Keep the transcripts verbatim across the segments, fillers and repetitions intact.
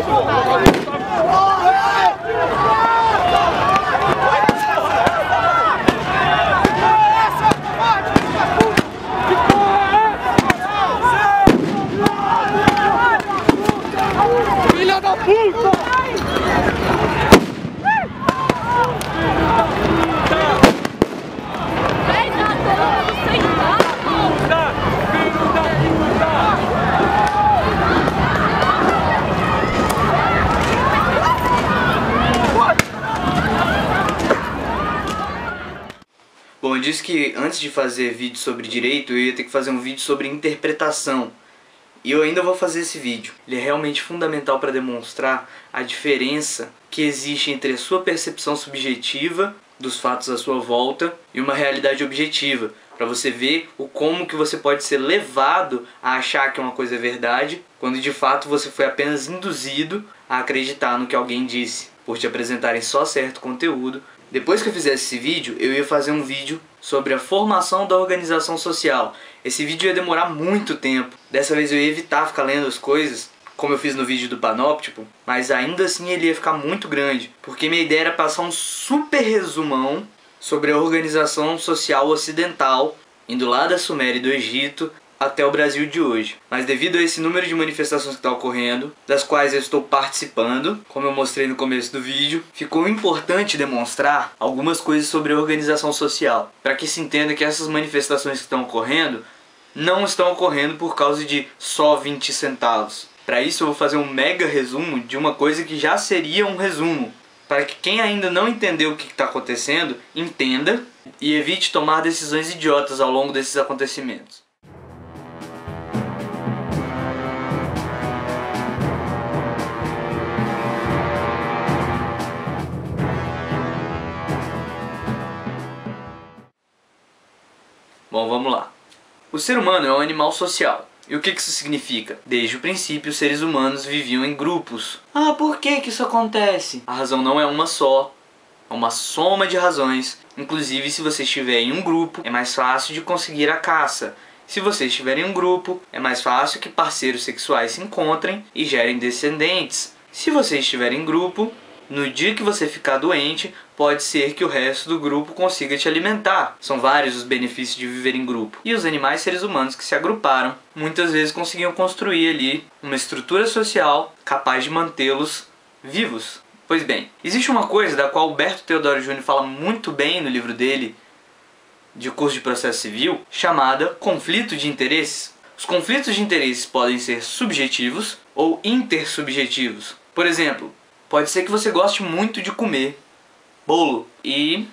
Filha da puta! Bom, eu disse que antes de fazer vídeo sobre direito, eu ia ter que fazer um vídeo sobre interpretação. E eu ainda vou fazer esse vídeo. Ele é realmente fundamental para demonstrar a diferença que existe entre a sua percepção subjetiva dos fatos à sua volta e uma realidade objetiva, para você ver o como que você pode ser levado a achar que uma coisa é verdade, quando de fato você foi apenas induzido a acreditar no que alguém disse, por te apresentarem só certo conteúdo. Depois que eu fizesse esse vídeo, eu ia fazer um vídeo sobre a formação da organização social. Esse vídeo ia demorar muito tempo. Dessa vez eu ia evitar ficar lendo as coisas, como eu fiz no vídeo do Panóptico, mas ainda assim ele ia ficar muito grande, porque minha ideia era passar um super resumão sobre a organização social ocidental, indo lá da Suméria e do Egito até o Brasil de hoje. Mas devido a esse número de manifestações que está ocorrendo, das quais eu estou participando, como eu mostrei no começo do vídeo, ficou importante demonstrar algumas coisas sobre a organização social, para que se entenda que essas manifestações que estão ocorrendo não estão ocorrendo por causa de só vinte centavos. Para isso eu vou fazer um mega resumo de uma coisa que já seria um resumo, para que quem ainda não entendeu o que está acontecendo, entenda e evite tomar decisões idiotas ao longo desses acontecimentos. Bom, vamos lá. O ser humano é um animal social. E o que isso significa? Desde o princípio, os seres humanos viviam em grupos. Ah, por que que isso acontece? A razão não é uma só, é uma soma de razões. Inclusive, se você estiver em um grupo, é mais fácil de conseguir a caça. Se você estiver em um grupo, é mais fácil que parceiros sexuais se encontrem e gerem descendentes. Se você estiver em grupo, no dia que você ficar doente, pode ser que o resto do grupo consiga te alimentar. São vários os benefícios de viver em grupo. E os animais seres humanos que se agruparam, muitas vezes conseguiam construir ali uma estrutura social capaz de mantê-los vivos. Pois bem, existe uma coisa da qual Humberto Teodoro Júnior fala muito bem no livro dele, de curso de processo civil, chamada conflito de interesses. Os conflitos de interesses podem ser subjetivos ou intersubjetivos. Por exemplo, pode ser que você goste muito de comer bolo e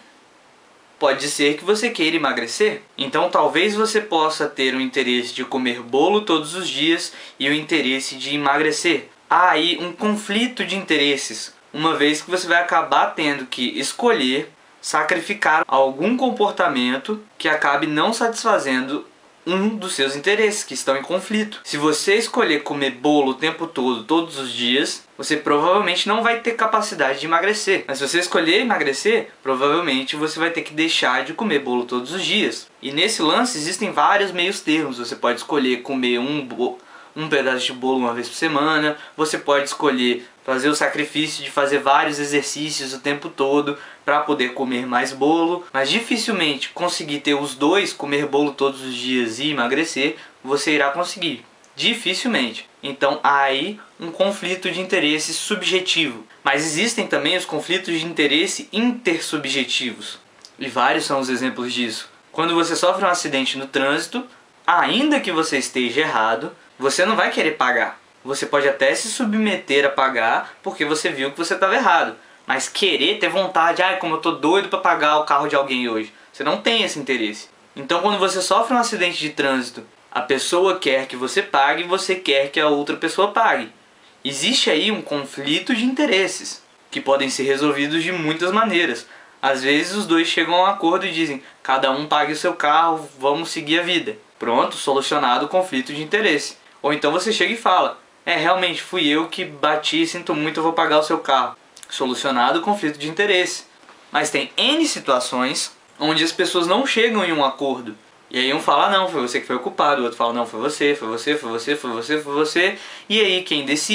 pode ser que você queira emagrecer. Então talvez você possa ter o interesse de comer bolo todos os dias e o interesse de emagrecer. Há aí um conflito de interesses, uma vez que você vai acabar tendo que escolher sacrificar algum comportamento que acabe não satisfazendo um dos seus interesses que estão em conflito. Se você escolher comer bolo o tempo todo, todos os dias, você provavelmente não vai ter capacidade de emagrecer. Mas se você escolher emagrecer, provavelmente você vai ter que deixar de comer bolo todos os dias. E nesse lance existem vários meios termos. Você pode escolher comer um, um pedaço de bolo uma vez por semana. Você pode escolher fazer o sacrifício de fazer vários exercícios o tempo todo para poder comer mais bolo, mas dificilmente conseguir ter os dois, comer bolo todos os dias e emagrecer, você irá conseguir. Dificilmente. Então há aí um conflito de interesse subjetivo. Mas existem também os conflitos de interesse intersubjetivos. E vários são os exemplos disso. Quando você sofre um acidente no trânsito, ainda que você esteja errado, você não vai querer pagar. Você pode até se submeter a pagar porque você viu que você estava errado. Mas querer, ter vontade, ai, como eu tô doido para pagar o carro de alguém hoje. Você não tem esse interesse. Então quando você sofre um acidente de trânsito, a pessoa quer que você pague e você quer que a outra pessoa pague. Existe aí um conflito de interesses, que podem ser resolvidos de muitas maneiras. Às vezes os dois chegam a um acordo e dizem, cada um pague o seu carro, vamos seguir a vida. Pronto, solucionado o conflito de interesse. Ou então você chega e fala, é, realmente fui eu que bati, sinto muito, eu vou pagar o seu carro. Solucionado o conflito de interesse. Mas tem N situações onde as pessoas não chegam em um acordo. E aí um fala, não, foi você que foi o culpado. O outro fala, não, foi você, foi você, foi você, foi você, foi você. E aí quem decide?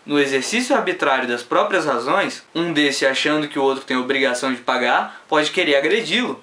no exercício arbitrário das próprias razões, um desse achando que o outro tem a obrigação de pagar, pode querer agredi-lo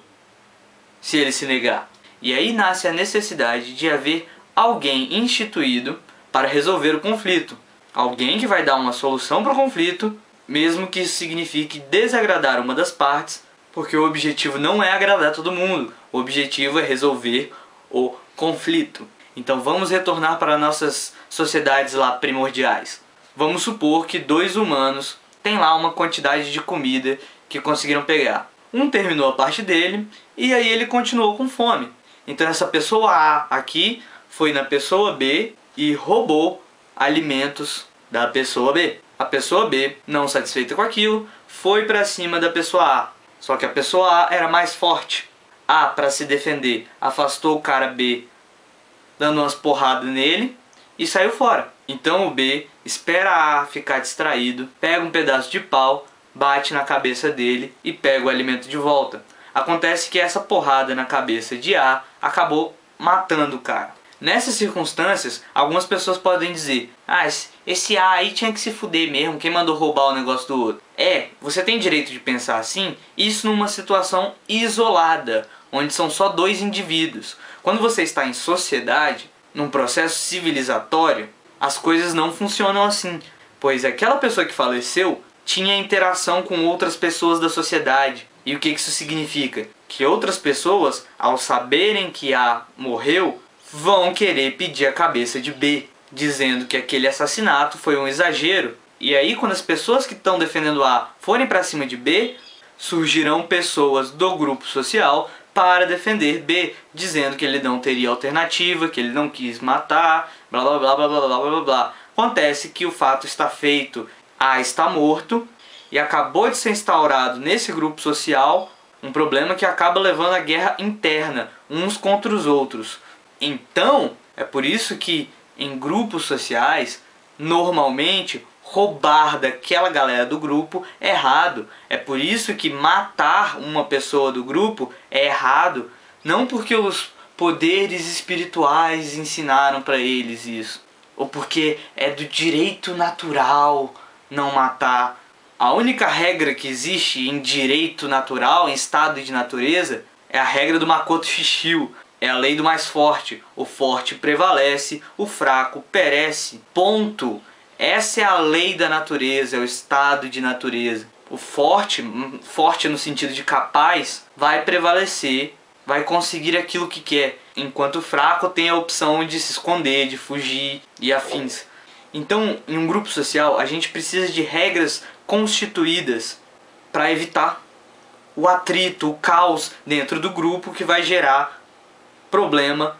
se ele se negar. E aí nasce a necessidade de haver alguém instituído para resolver o conflito. Alguém que vai dar uma solução para o conflito, mesmo que isso signifique desagradar uma das partes, porque o objetivo não é agradar todo mundo. O objetivo é resolver o conflito. Então vamos retornar para nossas sociedades lá primordiais. Vamos supor que dois humanos têm lá uma quantidade de comida que conseguiram pegar. Um terminou a parte dele e aí ele continuou com fome. Então essa pessoa A aqui foi na pessoa B e roubou alimentos da pessoa B. A pessoa B, não satisfeita com aquilo, foi para cima da pessoa A. Só que a pessoa A era mais forte. A, para se defender, afastou o cara B, dando umas porradas nele e saiu fora. Então o B espera a A ficar distraído, pega um pedaço de pau, bate na cabeça dele e pega o alimento de volta. Acontece que essa porrada na cabeça de A acabou matando o cara. Nessas circunstâncias, algumas pessoas podem dizer: ah, esse A aí tinha que se fuder mesmo, quem mandou roubar o negócio do outro? É, você tem direito de pensar assim, isso numa situação isolada, onde são só dois indivíduos. Quando você está em sociedade, num processo civilizatório, as coisas não funcionam assim, pois aquela pessoa que faleceu tinha interação com outras pessoas da sociedade. E o que isso significa? Que outras pessoas, ao saberem que A morreu, vão querer pedir a cabeça de B, dizendo que aquele assassinato foi um exagero. E aí, quando as pessoas que estão defendendo A forem para cima de B, surgirão pessoas do grupo social para defender B, dizendo que ele não teria alternativa, que ele não quis matar, blá blá blá blá blá blá blá blá. Acontece que o fato está feito, A está morto, e acabou de ser instaurado nesse grupo social um problema que acaba levando à guerra interna, uns contra os outros. Então, é por isso que em grupos sociais, normalmente, roubar daquela galera do grupo é errado. É por isso que matar uma pessoa do grupo é errado. Não porque os poderes espirituais ensinaram para eles isso, ou porque é do direito natural não matar. A única regra que existe em direito natural, em estado de natureza, é a regra do Makoto Shishio. É a lei do mais forte. O forte prevalece, o fraco perece. Ponto. Essa é a lei da natureza, é o estado de natureza. O forte, forte no sentido de capaz, vai prevalecer, vai conseguir aquilo que quer. Enquanto o fraco tem a opção de se esconder, de fugir e afins. Então, em um grupo social, a gente precisa de regras constituídas para evitar o atrito, o caos dentro do grupo que vai gerar problema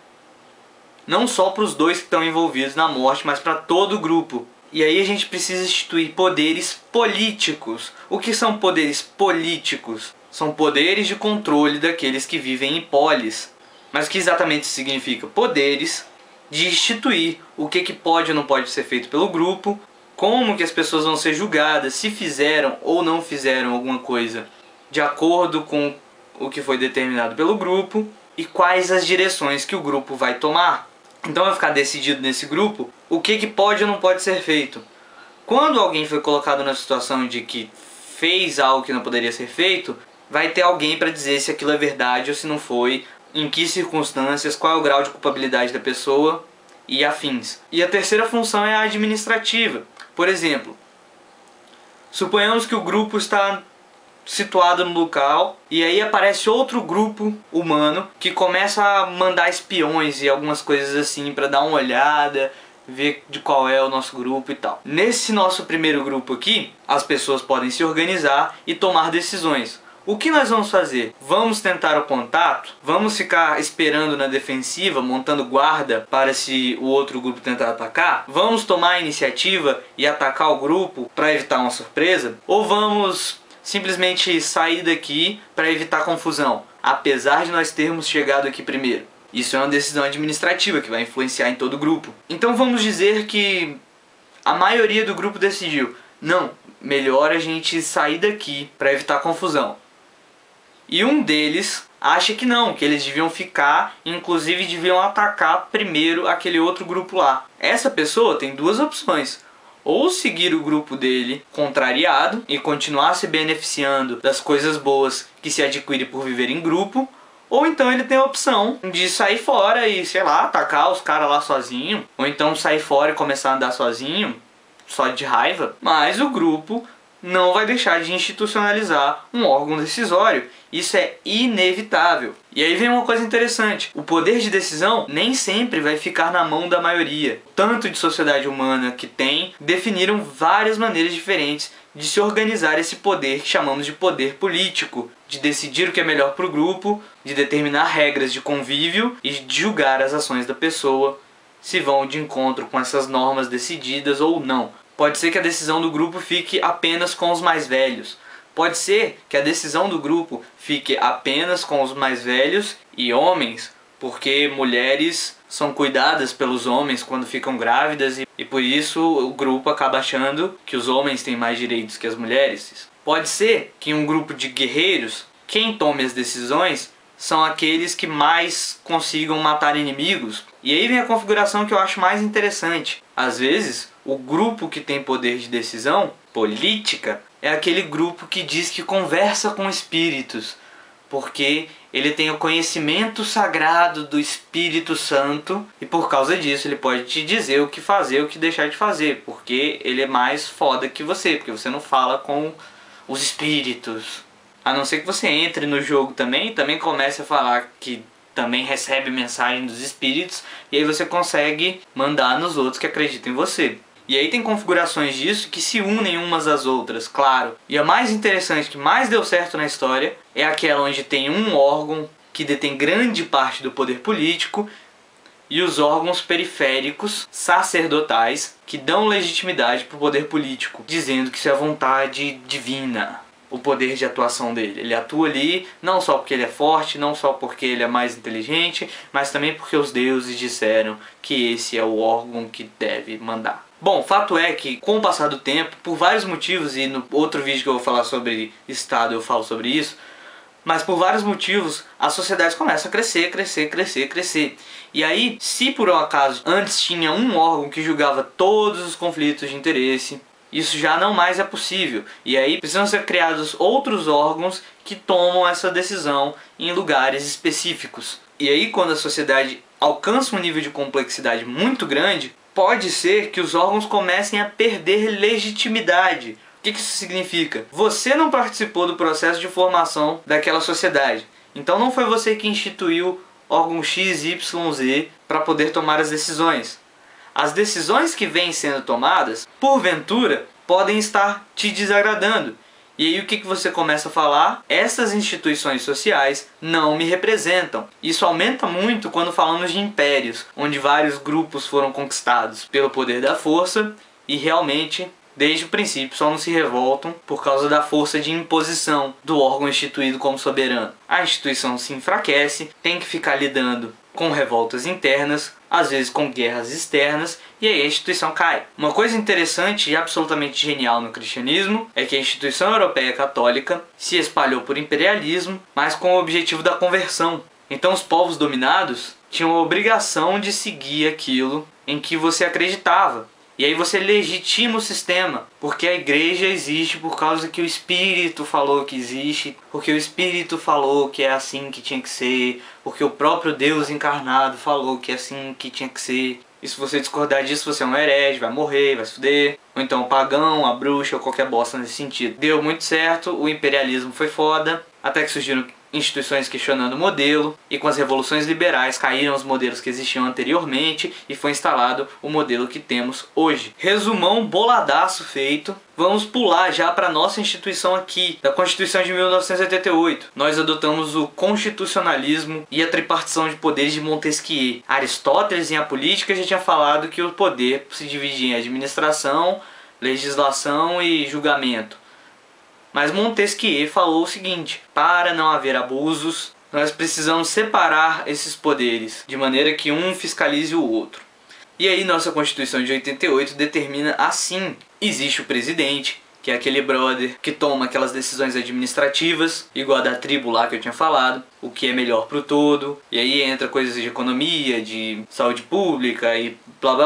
não só para os dois que estão envolvidos na morte, mas para todo o grupo. E aí a gente precisa instituir poderes políticos. O que são poderes políticos? São poderes de controle daqueles que vivem em polis. Mas o que exatamente isso significa? Poderes de instituir o que, que pode ou não pode ser feito pelo grupo, como que as pessoas vão ser julgadas, se fizeram ou não fizeram alguma coisa de acordo com o que foi determinado pelo grupo, e quais as direções que o grupo vai tomar. Então vai ficar decidido nesse grupo o que, que pode ou não pode ser feito. Quando alguém foi colocado na situação de que fez algo que não poderia ser feito, vai ter alguém para dizer se aquilo é verdade ou se não foi, em que circunstâncias, qual é o grau de culpabilidade da pessoa e afins. E a terceira função é a administrativa. Por exemplo, suponhamos que o grupo está situado no local e aí aparece outro grupo humano que começa a mandar espiões e algumas coisas assim para dar uma olhada, ver de qual é o nosso grupo e tal. Nesse nosso primeiro grupo aqui, as pessoas podem se organizar e tomar decisões. O que nós vamos fazer? Vamos tentar o contato? Vamos ficar esperando na defensiva, montando guarda para se o outro grupo tentar atacar? Vamos tomar a iniciativa e atacar o grupo para evitar uma surpresa? Ou vamos simplesmente sair daqui para evitar confusão, apesar de nós termos chegado aqui primeiro? Isso é uma decisão administrativa que vai influenciar em todo o grupo. Então vamos dizer que a maioria do grupo decidiu: não, melhor a gente sair daqui para evitar confusão. E um deles acha que não, que eles deviam ficar, inclusive deviam atacar primeiro aquele outro grupo lá. Essa pessoa tem duas opções. ou seguir o grupo dele contrariado e continuar se beneficiando das coisas boas que se adquire por viver em grupo, ou então ele tem a opção de sair fora e, sei lá, atacar os caras lá sozinho, ou então sair fora e começar a andar sozinho, só de raiva. Mas o grupo não vai deixar de institucionalizar um órgão decisório. Isso é inevitável. E aí vem uma coisa interessante. O poder de decisão nem sempre vai ficar na mão da maioria. Tanto de sociedade humana que tem, definiram várias maneiras diferentes de se organizar esse poder que chamamos de poder político, de decidir o que é melhor para o grupo, de determinar regras de convívio e de julgar as ações da pessoa, se vão de encontro com essas normas decididas ou não. Pode ser que a decisão do grupo fique apenas com os mais velhos. Pode ser que a decisão do grupo fique apenas com os mais velhos e homens, porque mulheres são cuidadas pelos homens quando ficam grávidas e, e por isso o grupo acaba achando que os homens têm mais direitos que as mulheres. Pode ser que em um grupo de guerreiros, quem tome as decisões são aqueles que mais consigam matar inimigos. E aí vem a configuração que eu acho mais interessante. Às vezes, o grupo que tem poder de decisão política é aquele grupo que diz que conversa com espíritos, porque ele tem o conhecimento sagrado do Espírito Santo e por causa disso ele pode te dizer o que fazer, o que deixar de fazer, porque ele é mais foda que você, porque você não fala com os espíritos. A não ser que você entre no jogo também e também comece a falar que também recebe mensagem dos espíritos e aí você consegue mandar nos outros que acreditam em você. E aí tem configurações disso que se unem umas às outras, claro. E a mais interessante, que mais deu certo na história, é aquela onde tem um órgão que detém grande parte do poder político e os órgãos periféricos, sacerdotais, que dão legitimidade para o poder político, dizendo que isso é a vontade divina, o poder de atuação dele. Ele atua ali não só porque ele é forte, não só porque ele é mais inteligente, mas também porque os deuses disseram que esse é o órgão que deve mandar. Bom, fato é que com o passar do tempo, por vários motivos, e no outro vídeo que eu vou falar sobre Estado eu falo sobre isso, mas por vários motivos a sociedade começa a crescer, crescer, crescer, crescer. E aí, se por um acaso antes tinha um órgão que julgava todos os conflitos de interesse, isso já não mais é possível. E aí precisam ser criados outros órgãos que tomam essa decisão em lugares específicos. E aí quando a sociedade alcança um nível de complexidade muito grande, pode ser que os órgãos comecem a perder legitimidade. O que isso significa? Você não participou do processo de formação daquela sociedade. Então não foi você que instituiu órgão X Y Z para poder tomar as decisões. As decisões que vêm sendo tomadas, porventura, podem estar te desagradando. E aí o que, que você começa a falar? Essas instituições sociais não me representam. Isso aumenta muito quando falamos de impérios, onde vários grupos foram conquistados pelo poder da força e realmente, desde o princípio, só não se revoltam por causa da força de imposição do órgão instituído como soberano. A instituição se enfraquece, tem que ficar lidando com revoltas internas, às vezes com guerras externas, e aí a instituição cai. Uma coisa interessante e absolutamente genial no cristianismo é que a instituição europeia católica se espalhou por imperialismo, mas com o objetivo da conversão. Então os povos dominados tinham a obrigação de seguir aquilo em que você acreditava. E aí você legitima o sistema, porque a igreja existe por causa que o Espírito falou que existe, porque o Espírito falou que é assim que tinha que ser, porque o próprio Deus encarnado falou que é assim que tinha que ser. E se você discordar disso, você é um herege, vai morrer, vai se fuder. Ou então um pagão, a bruxa, ou qualquer bosta nesse sentido. Deu muito certo, o imperialismo foi foda, até que surgiram instituições questionando o modelo, e com as revoluções liberais caíram os modelos que existiam anteriormente e foi instalado o modelo que temos hoje. Resumão boladaço feito. Vamos pular já para nossa instituição aqui, da Constituição de mil novecentos e oitenta e oito. Nós adotamos o constitucionalismo e a tripartição de poderes de Montesquieu. Aristóteles, em A Política, já tinha falado que o poder se dividia em administração, legislação e julgamento. Mas Montesquieu falou o seguinte: para não haver abusos, nós precisamos separar esses poderes, de maneira que um fiscalize o outro. E aí nossa Constituição de oitenta e oito determina assim: existe o presidente, que é aquele brother que toma aquelas decisões administrativas, igual a da tribo lá que eu tinha falado, o que é melhor pro todo, e aí entra coisas de economia, de saúde pública e blá blá blá.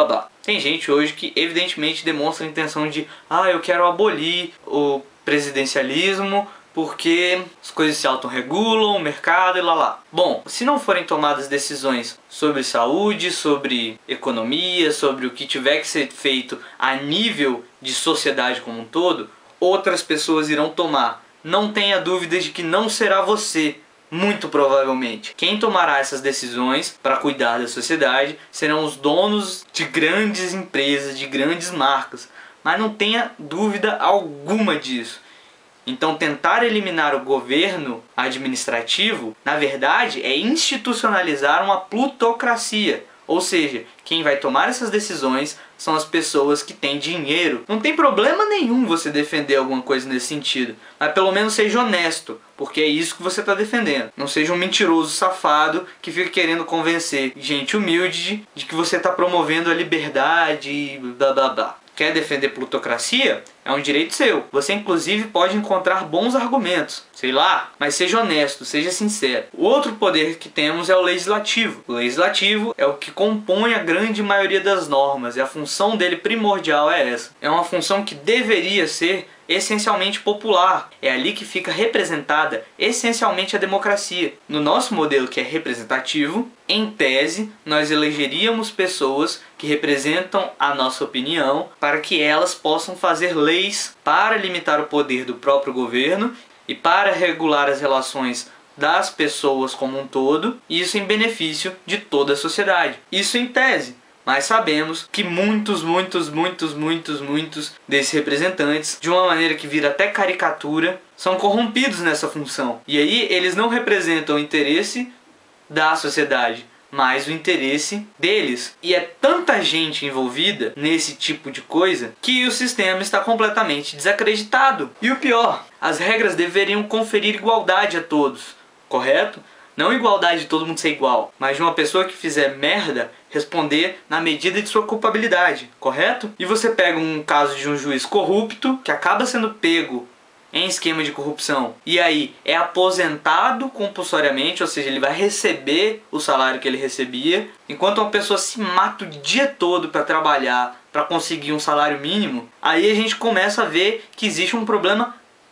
Tem gente hoje que evidentemente demonstra a intenção de ah, eu quero abolir o presidencialismo porque as coisas se autorregulam, o mercado e lá lá. Bom, se não forem tomadas decisões sobre saúde, sobre economia, sobre o que tiver que ser feito a nível de sociedade como um todo, outras pessoas irão tomar. Não tenha dúvida de que não será você, muito provavelmente. Quem tomará essas decisões para cuidar da sociedade serão os donos de grandes empresas, de grandes marcas. Mas não tenha dúvida alguma disso. Então tentar eliminar o governo administrativo, na verdade, é institucionalizar uma plutocracia. Ou seja, quem vai tomar essas decisões são as pessoas que têm dinheiro. Não tem problema nenhum você defender alguma coisa nesse sentido, mas pelo menos seja honesto, porque é isso que você está defendendo. Não seja um mentiroso safado que fica querendo convencer gente humilde de que você está promovendo a liberdade e blá blá blá. Quer defender plutocracia? É um direito seu. Você inclusive pode encontrar bons argumentos. Sei lá, mas seja honesto, seja sincero. O outro poder que temos é o legislativo. O legislativo é o que compõe a grande maioria das normas e a função dele primordial é essa. É uma função que deveria ser essencialmente popular. É ali que fica representada essencialmente a democracia. No nosso modelo que é representativo, em tese, nós elegeríamos pessoas que representam a nossa opinião para que elas possam fazer leis para limitar o poder do próprio governo e para regular as relações das pessoas como um todo, isso em benefício de toda a sociedade. Isso em tese. Mas sabemos que muitos, muitos, muitos, muitos, muitos desses representantes, de uma maneira que vira até caricatura, são corrompidos nessa função. E aí eles não representam o interesse da sociedade, mas o interesse deles. E é tanta gente envolvida nesse tipo de coisa que o sistema está completamente desacreditado. E o pior, as regras deveriam conferir igualdade a todos, correto? Não igualdade de todo mundo ser igual, mas de uma pessoa que fizer merda responder na medida de sua culpabilidade, correto? E você pega um caso de um juiz corrupto que acaba sendo pego em esquema de corrupção e aí é aposentado compulsoriamente, ou seja, ele vai receber o salário que ele recebia, enquanto uma pessoa se mata o dia todo para trabalhar, para conseguir um salário mínimo. Aí a gente começa a ver que existe um problema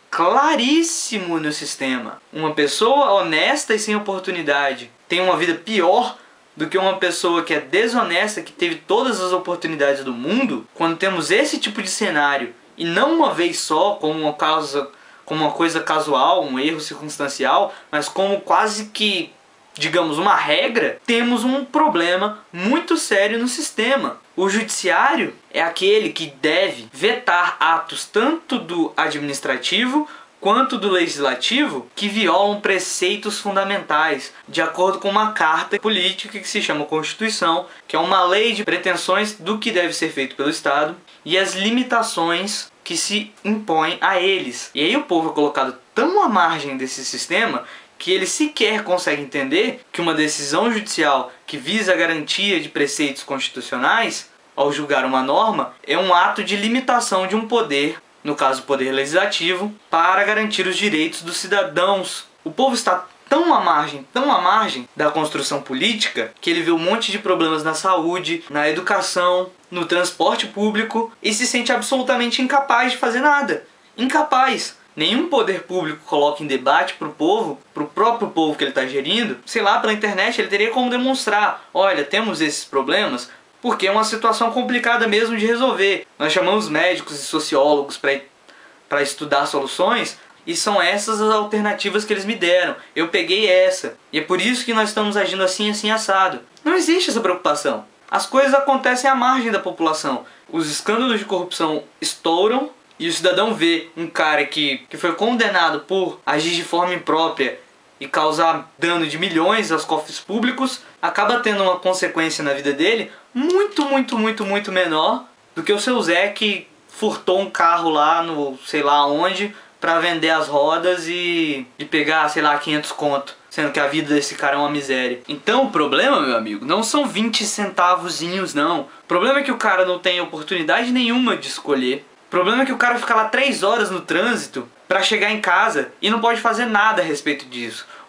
claríssimo no sistema. Uma pessoa honesta e sem oportunidade tem uma vida pior do que uma pessoa que é desonesta, que teve todas as oportunidades do mundo. Quando temos esse tipo de cenário, e não uma vez só, como uma causa, como uma coisa casual, um erro circunstancial, mas como quase que, digamos, uma regra, temos um problema muito sério no sistema. O judiciário é aquele que deve vetar atos tanto do administrativo quanto do legislativo que violam preceitos fundamentais, de acordo com uma carta política que se chama Constituição, que é uma lei de pretensões do que deve ser feito pelo Estado e as limitações que se impõem a eles. E aí o povo é colocado tão à margem desse sistema que ele sequer consegue entender que uma decisão judicial que visa a garantia de preceitos constitucionais, ao julgar uma norma, é um ato de limitação de um poder, no caso o poder legislativo, para garantir os direitos dos cidadãos. O povo está tão à margem, tão à margem da construção política, que ele vê um monte de problemas na saúde, na educação, no transporte público e se sente absolutamente incapaz de fazer nada. Incapaz. Nenhum poder público coloca em debate para o povo, para o próprio povo que ele está gerindo. Sei lá, pela internet ele teria como demonstrar: olha, temos esses problemas porque é uma situação complicada mesmo de resolver. Nós chamamos médicos e sociólogos para estudar soluções e são essas as alternativas que eles me deram. Eu peguei essa e é por isso que nós estamos agindo assim, assim, assado. Não existe essa preocupação. As coisas acontecem à margem da população. Os escândalos de corrupção estouram e o cidadão vê um cara que, que foi condenado por agir de forma imprópria e causar dano de milhões aos cofres públicos, acaba tendo uma consequência na vida dele muito, muito, muito, muito menor do que o seu Zé que furtou um carro lá no sei lá onde para vender as rodas e, e pegar, sei lá, quinhentos conto, sendo que a vida desse cara é uma miséria. Então o problema, meu amigo, não são vinte centavozinhos, não. O problema é que o cara não tem oportunidade nenhuma de escolher. O problema é que o cara fica lá três horas no trânsito para chegar em casa e não pode fazer nada a respeito disso.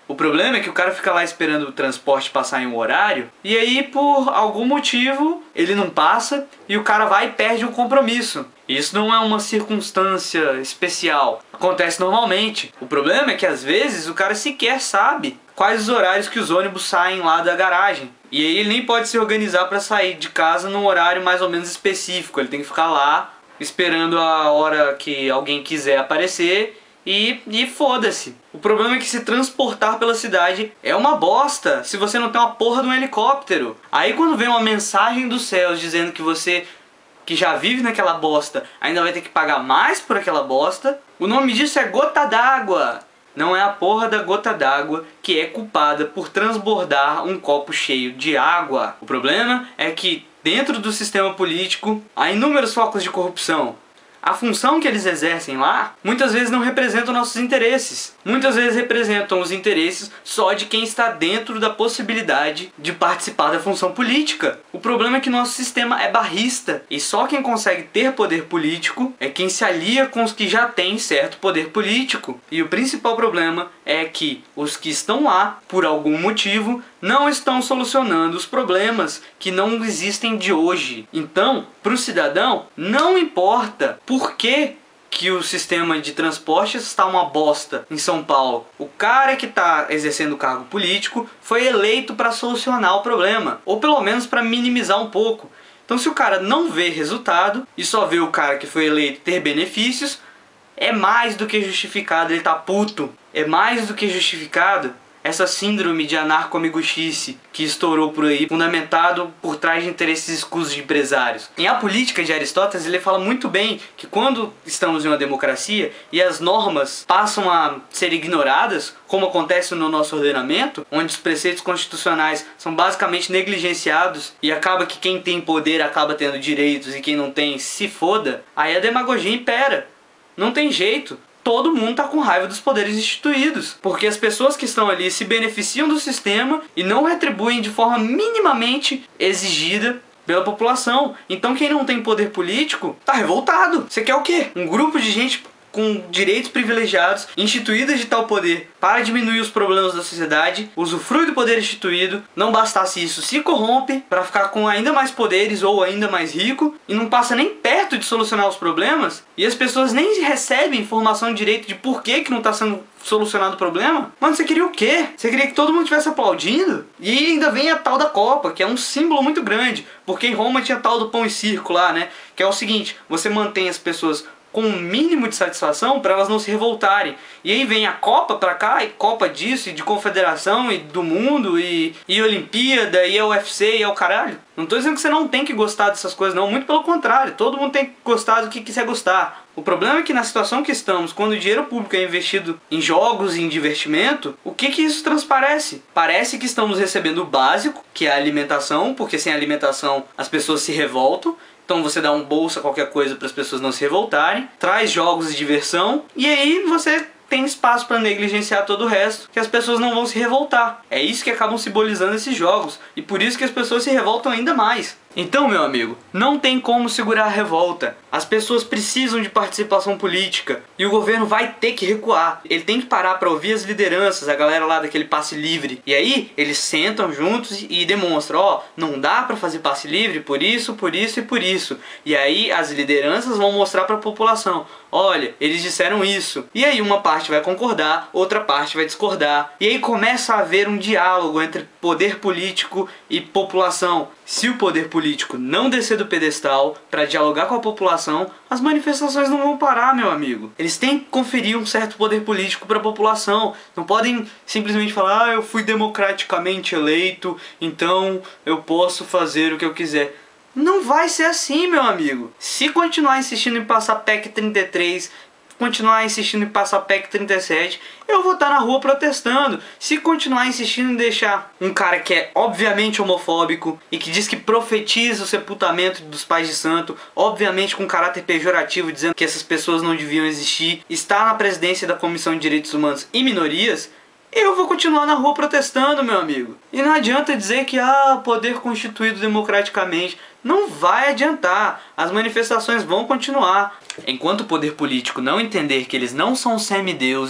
O problema é que o cara fica lá esperando o transporte passar em um horário e aí por algum motivo ele não passa e o cara vai e perde um compromisso. Isso não é uma circunstância especial, acontece normalmente. O problema é que às vezes o cara sequer sabe quais os horários que os ônibus saem lá da garagem. E aí ele nem pode se organizar para sair de casa num horário mais ou menos específico. Ele tem que ficar lá esperando a hora que alguém quiser aparecer e, e foda-se. O problema é que se transportar pela cidade é uma bosta se você não tem uma porra de um helicóptero. Aí quando vem uma mensagem dos céus dizendo que você, que já vive naquela bosta, ainda vai ter que pagar mais por aquela bosta, o nome disso é gota d'água. Não é a porra da gota d'água que é culpada por transbordar um copo cheio de água. O problema é que dentro do sistema político há inúmeros focos de corrupção. A função que eles exercem lá muitas vezes não representam nossos interesses. Muitas vezes representam os interesses só de quem está dentro da possibilidade de participar da função política. O problema é que nosso sistema é barrista e só quem consegue ter poder político é quem se alia com os que já têm certo poder político. E o principal problema é que os que estão lá, por algum motivo, não estão solucionando os problemas que não existem de hoje. Então, para o cidadão, não importa por que que o sistema de transporte está uma bosta em São Paulo. O cara que está exercendo o cargo político foi eleito para solucionar o problema, ou pelo menos para minimizar um pouco. Então se o cara não vê resultado e só vê o cara que foi eleito ter benefícios, é mais do que justificado ele tá puto. É mais do que justificado essa síndrome de anarco-amiguchice que estourou por aí, fundamentado por trás de interesses escusos de empresários. Em A Política de Aristóteles, ele fala muito bem que quando estamos em uma democracia e as normas passam a ser ignoradas, como acontece no nosso ordenamento, onde os preceitos constitucionais são basicamente negligenciados e acaba que quem tem poder acaba tendo direitos e quem não tem se foda, aí a demagogia impera. Não tem jeito. Todo mundo tá com raiva dos poderes instituídos, porque as pessoas que estão ali se beneficiam do sistema e não retribuem de forma minimamente exigida pela população. Então quem não tem poder político tá revoltado. Você quer o quê? Um grupo de gente com direitos privilegiados, instituídas de tal poder para diminuir os problemas da sociedade, usufrui do poder instituído, não bastasse isso, se corrompe para ficar com ainda mais poderes ou ainda mais rico e não passa nem perto de solucionar os problemas, e as pessoas nem recebem informação direito de por que que não está sendo solucionado o problema. Mano, você queria o quê? Você queria que todo mundo estivesse aplaudindo? E ainda vem a tal da Copa, que é um símbolo muito grande, porque em Roma tinha tal do pão e circo lá, né? Que é o seguinte, você mantém as pessoas com um mínimo de satisfação para elas não se revoltarem. E aí vem a Copa pra cá, e Copa disso, e de Confederação, e do mundo, e, e Olimpíada, e é o U F C, e é o caralho. Não tô dizendo que você não tem que gostar dessas coisas, não. Muito pelo contrário. Todo mundo tem que gostar do que quiser gostar. O problema é que na situação que estamos, quando o dinheiro público é investido em jogos e em divertimento, o que que isso transparece? Parece que estamos recebendo o básico, que é a alimentação, porque sem alimentação as pessoas se revoltam. Então você dá um bolsa, qualquer coisa, para as pessoas não se revoltarem, traz jogos de diversão, e aí você tem espaço para negligenciar todo o resto, que as pessoas não vão se revoltar. É isso que acabam simbolizando esses jogos, e por isso que as pessoas se revoltam ainda mais. Então, meu amigo, não tem como segurar a revolta. As pessoas precisam de participação política e o governo vai ter que recuar. Ele tem que parar para ouvir as lideranças, a galera lá daquele passe livre. E aí eles sentam juntos e demonstram, ó, não dá para fazer passe livre por isso, por isso e por isso. E aí as lideranças vão mostrar para a população, olha, eles disseram isso. E aí uma parte vai concordar, outra parte vai discordar. E aí começa a haver um diálogo entre poder político e população. Se o poder político não descer do pedestal para dialogar com a população, as manifestações não vão parar, meu amigo. Eles têm que conferir um certo poder político para a população. Não podem simplesmente falar, ah, eu fui democraticamente eleito, então eu posso fazer o que eu quiser. Não vai ser assim, meu amigo. Se continuar insistindo em passar P E C trinta e três, continuar insistindo em passar P E C trinta e sete, eu vou estar na rua protestando. Se continuar insistindo em deixar um cara que é obviamente homofóbico e que diz que profetiza o sepultamento dos pais de santo, obviamente com caráter pejorativo, dizendo que essas pessoas não deviam existir, está na presidência da Comissão de Direitos Humanos e Minorias, eu vou continuar na rua protestando, meu amigo. E não adianta dizer que, ah, poder constituído democraticamente. Não vai adiantar. As manifestações vão continuar. Enquanto o poder político não entender que eles não são semideuses,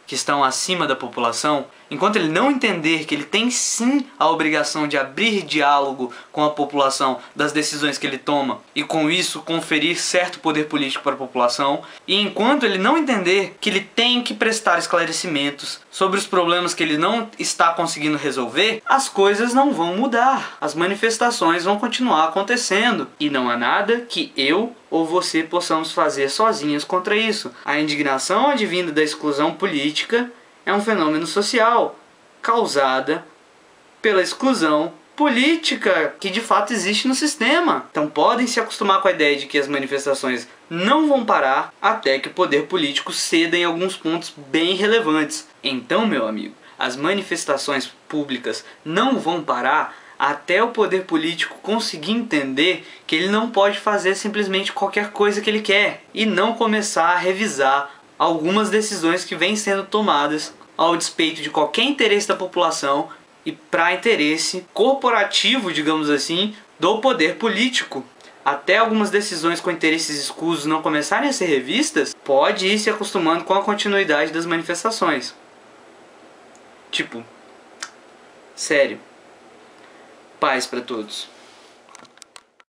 que estão acima da população, enquanto ele não entender que ele tem sim a obrigação de abrir diálogo com a população das decisões que ele toma e com isso conferir certo poder político para a população, e enquanto ele não entender que ele tem que prestar esclarecimentos sobre os problemas que ele não está conseguindo resolver, as coisas não vão mudar, as manifestações vão continuar acontecendo e não há nada que eu ou você possamos fazer sozinhos contra isso. A indignação advinda da exclusão política é um fenômeno social causada pela exclusão política que de fato existe no sistema. Então podem se acostumar com a ideia de que as manifestações não vão parar até que o poder político ceda em alguns pontos bem relevantes. Então, meu amigo, as manifestações públicas não vão parar até o poder político conseguir entender que ele não pode fazer simplesmente qualquer coisa que ele quer e não começar a revisar algumas decisões que vêm sendo tomadas ao despeito de qualquer interesse da população e para interesse corporativo, digamos assim, do poder político. Até algumas decisões com interesses escusos não começarem a ser revistas, pode ir se acostumando com a continuidade das manifestações. Tipo, sério. Paz para todos.